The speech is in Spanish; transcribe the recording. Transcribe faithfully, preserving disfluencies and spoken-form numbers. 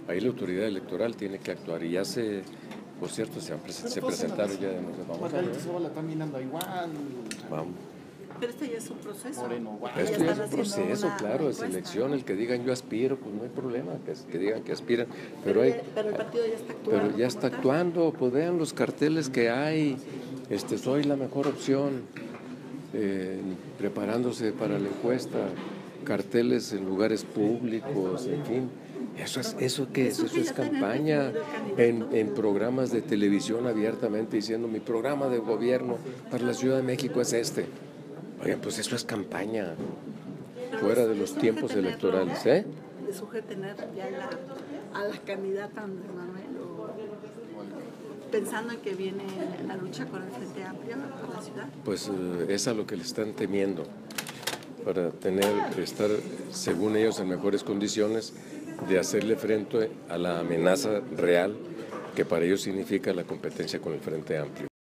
ahí la autoridad electoral tiene que actuar y ya se, por cierto, se, han pres se presentaron ya, vamos a ver. También anda igual. Vamos. Pero este ya es un proceso. Moreno, guau. Esto ya es un están haciendo proceso, una- claro, una es encuesta, elección, ¿no? el que digan yo aspiro, pues no hay problema, que, que digan que aspiran, pero, Pero, hay, ya- pero el partido ya está actuando. pero ya está como tal. actuando, pues vean los carteles que hay, este, soy la mejor opción, eh, preparándose para la encuesta, carteles en lugares públicos, en fin. Eso es, ¿eso qué es? Eso Eso que es ya tener campaña definido el en, candidato. en programas de televisión abiertamente diciendo mi programa de gobierno para la Ciudad de México es este. Oigan, pues eso es campaña, Pero fuera les- de les los urge tiempos tenerlo, electorales, ¿no? ¿eh? Les urge tener ya la, a la candidata Andrés Manuel, o pensando en que viene la lucha con el Frente Amplio por la ciudad. Pues eh, es a lo que le están temiendo, para tener, estar, según ellos, en mejores condiciones de hacerle frente a la amenaza real que para ellos significa la competencia con el Frente Amplio.